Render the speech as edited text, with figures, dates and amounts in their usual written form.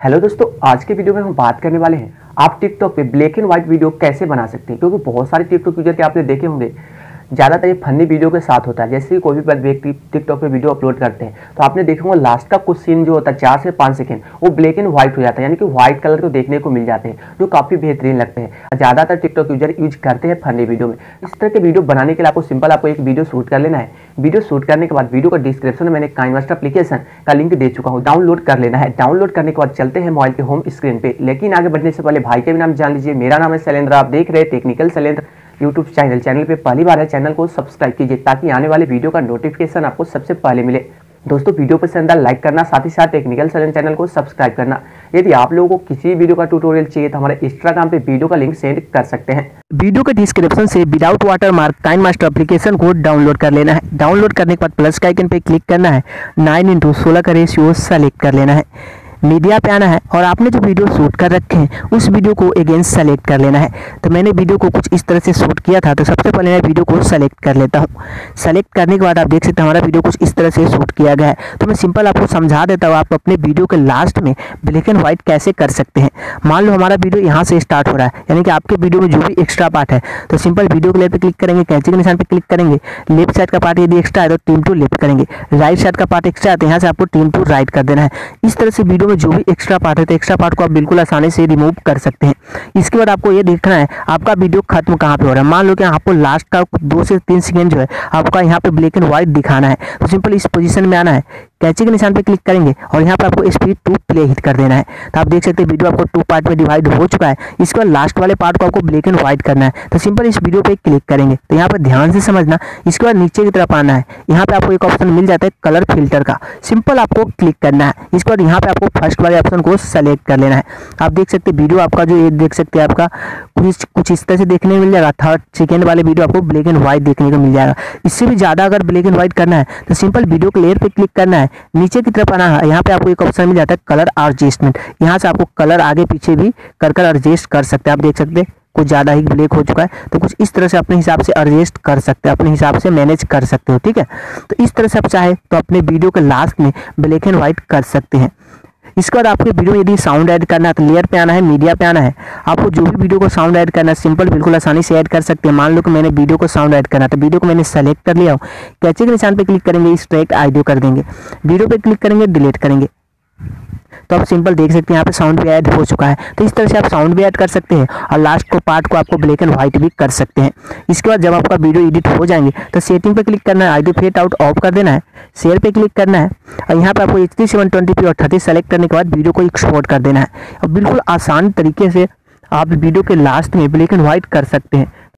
Hello दोस्तों, आज के वीडियो में हम बात करने वाले हैं आप टिकटॉक पे ब्लैक एंड व्हाइट वीडियो कैसे बना सकते हैं। क्योंकि बहुत सारे टिकटॉक यूजर के आपने देखे होंगे, ज़्यादातर ये फनी वीडियो के साथ होता है। जैसे कि कोई भी व्यक्ति टिकटॉक पे वीडियो अपलोड करते हैं तो आपने देखा होगा लास्ट का कुछ सीन जो होता है 4 से 5 सेकंड वो ब्लैक एंड व्हाइट हो जाता है, यानी कि व्हाइट कलर को देखने को मिल जाते हैं, जो काफ़ी बेहतरीन लगते हैं। ज़्यादातर टिकटॉक यूजर यूज करते हैं फनी वीडियो में। इस तरह के वीडियो बनाने के लिए आपको एक वीडियो शूट कर लेना है। वीडियो शूट करने के बाद वीडियो का डिस्क्रिप्शन में मैंने काइनमास्टर एप्लीकेशन का लिंक दे चुका हूँ, डाउनलोड कर लेना है। डाउनलोड करने के बाद चलते हैं मोबाइल के होम स्क्रीन पे। लेकिन आगे बढ़ने से पहले भाई के भी नाम जान लीजिए। मेरा नाम है शैलेंद्र, आप देख रहे हैं टेक्निकल शैलेंद्र यूट्यूब चैनल पे पहली बार है चैनल को सब्सक्राइब कीजिए ताकि आने वाले वीडियो का नोटिफिकेशन आपको सबसे पहले मिले। दोस्तों, वीडियो पसंद आए लाइक करना, साथ ही साथ टेक्निकल शैलेंद्र चैनल को सब्सक्राइब करना। यदि आप लोगों को किसी वीडियो का ट्यूटोरियल चाहिए तो हमारे इंस्टाग्राम पे वीडियो का लिंक सेंड कर सकते हैं। वीडियो के डिस्क्रिप्शन से विदाउट वाटरमार्क काइनमास्टर एप्लीकेशन को डाउनलोड कर लेना है। डाउनलोड करने के बाद प्लस के आइकन पे क्लिक करना है, 9:16 का रेशियो सेलेक्ट कर लेना है, मीडिया पे आना है और आपने जो वीडियो शूट कर रखे हैं उस वीडियो को अगेंस्ट सेलेक्ट कर लेना है। तो मैंने वीडियो को कुछ इस तरह से शूट किया था, तो सबसे पहले मैं वीडियो को सेलेक्ट कर लेता हूँ। सेलेक्ट करने के बाद आप देख सकते हैं हमारा वीडियो कुछ इस तरह से शूट किया गया है। तो मैं सिंपल आपको समझा देता हूँ आप अपने वीडियो के लास्ट में ब्लैक एंड व्हाइट कैसे कर सकते हैं। मान लो हमारा वीडियो यहाँ से स्टार्ट हो रहा है, यानी कि आपके वीडियो में जो भी एक्स्ट्रा पार्ट है तो सिंपल वीडियो के लेफ्ट पे क्लिक करेंगे, कैंची के निशान पे क्लिक करेंगे, लेफ्ट साइड का पार्ट यदि एक्स्ट्रा है तो ट्रिम टू लेफ्ट करेंगे, राइट साइड का पार्ट एक्स्ट्रा है तो यहाँ से आपको ट्रिम टू राइट कर देना है। इस तरह से वीडियो में जो भी एक्स्ट्रा पार्ट है तो एक्स्ट्रा पार्ट को आप बिल्कुल आसानी से रिमूव कर सकते हैं। इसके बाद आपको ये देखना है आपका वीडियो खत्म कहाँ पे हो रहा है। मान लो कि आपको लास्ट का 2 से 3 सेकंड जो है आपका यहाँ पे ब्लैक एंड व्हाइट दिखाना है, तो सिंपल इस पोजीशन में आना है, कैंची के निशान पे क्लिक करेंगे और यहाँ पे आपको स्पीड 2 प्ले हिट कर देना है। तो आप देख सकते हैं वीडियो आपको 2 पार्ट में डिवाइड हो चुका है। इसके बाद लास्ट वाले पार्ट को आपको ब्लैक एंड व्हाइट करना है, तो सिंपल इस वीडियो पे क्लिक करेंगे। तो यहाँ पर ध्यान से समझना। इसके बाद नीचे की तरफ आना है, यहाँ पे आपको एक ऑप्शन मिल जाता है कलर फिल्टर का, सिंपल आपको क्लिक करना है। इसके बाद यहाँ पे आपको फर्स्ट वाले ऑप्शन को सेलेक्ट कर लेना है। आप देख सकते हैं वीडियो आपका जो ये देख सकते हैं आपका कुछ इस तरह से देखने को मिल जाएगा। 3rd सेकेंड वाले वीडियो आपको ब्लैक एंड व्हाइट देखने को मिल जाएगा। इससे भी ज़्यादा अगर ब्लैक एंड व्हाइट करना है तो सिंपल वीडियो के लेयर पे क्लिक करना है, नीचे की तरफ आना है, यहाँ पे आपको एक ऑप्शन मिल जाता है कलर एडजस्टमेंट। यहाँ से आपको कलर आगे पीछे भी कर एडजस्ट कर सकते हैं। आप देख सकते हैं कुछ ज़्यादा ही ब्लैक हो चुका है तो कुछ इस तरह से अपने हिसाब से एडजस्ट कर सकते हैं, अपने हिसाब से मैनेज कर सकते हो। ठीक है, तो इस तरह से आप चाहे तो अपने वीडियो के लास्ट में ब्लैक एंड व्हाइट कर सकते हैं। इसके बाद आपके वीडियो में यदि साउंड ऐड करना है तो लेयर पे आना है, मीडिया पे आना है। आपको जो भी वीडियो को साउंड ऐड करना है सिंपल बिल्कुल आसानी से ऐड कर सकते हैं। मान लो कि मैंने वीडियो को साउंड ऐड करना है तो वीडियो को मैंने सेलेक्ट कर लिया हूँ, कैंची के निशान पे क्लिक करेंगे, स्ट्रेट ऑडियो कर देंगे, वीडियो पे क्लिक करेंगे, डिलीट करेंगे। तो आप सिंपल देख सकते हैं यहाँ पे साउंड भी ऐड हो चुका है। तो इस तरह से आप साउंड भी ऐड कर सकते हैं और लास्ट को पार्ट को आपको ब्लैक एंड व्हाइट भी कर सकते हैं। इसके बाद जब आपका वीडियो एडिट हो जाएंगे तो सेटिंग पे क्लिक करना है, ऑडियो फेड आउट ऑफ कर देना है, शेयर पे क्लिक करना है और यहाँ पे आपको HD 720p और 30 सेलेक्ट करने के बाद वीडियो को एक्सपोर्ट कर देना है। और बिल्कुल आसान तरीके से आप वीडियो के लास्ट में ब्लैक एंड व्हाइट कर सकते हैं।